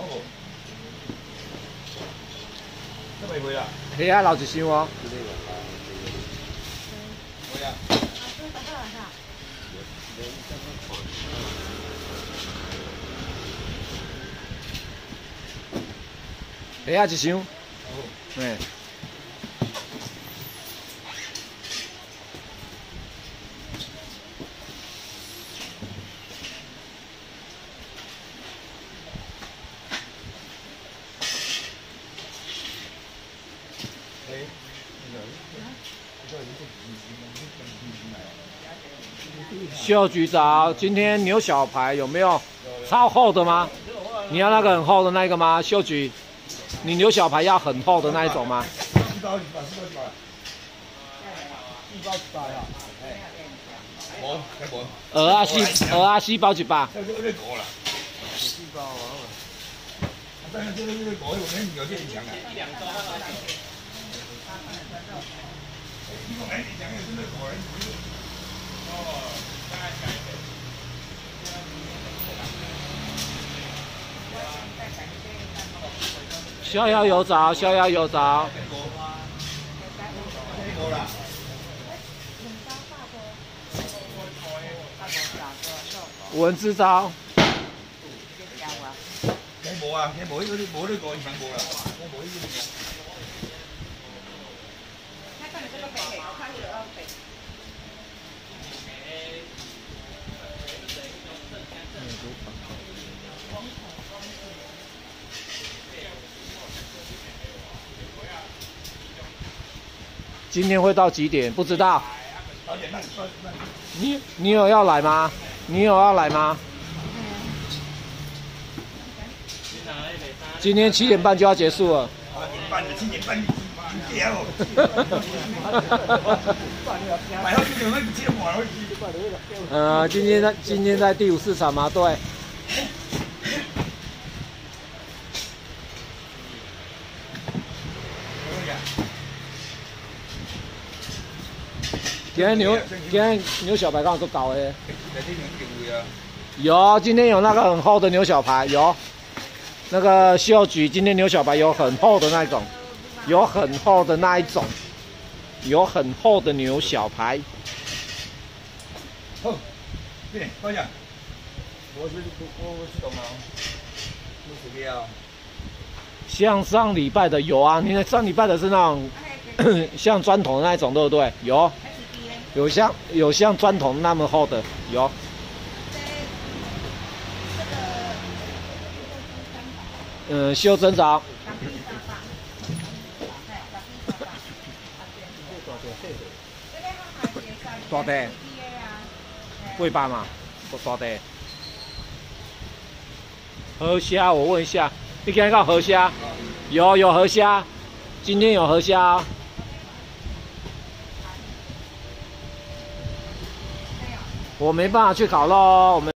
无？都袂会啦。 虾啊，留一箱哦。 会啊。 虾啊一箱。嘿。秀局长，今天牛小排有没有超厚的吗？你要那个很厚的那个吗？秀局，你牛小排要很厚的那一种吗？鹅啊四包一百。 四包啊！但是这个狗有没有变强啊？ 逍遥有找，逍遥有找。文之招。 冇啊，冇呢個已經冇啦，冇呢啲。 今天会到几点？不知道。你有要来吗？你有要来吗？今天7点半就要结束了。 8点半，7点半掉。 今天在第5市场吗？对。今天牛小排刚好都搞的。有，今天有那个很厚的牛小排，有。那个秀局今天牛小排有很厚的那种，有很厚的那一种，有很厚的牛小排。 好，对，高讲。我是懂了。我是要。 像上礼拜的有啊，你看上礼拜的是那种像砖头那一种，对不对？有像砖头那么厚的，有。修真长。大的，800嘛，大的。河虾，我问一下，你今天有河虾？有河虾，今天有河虾哦。我没办法去烤肉，我们。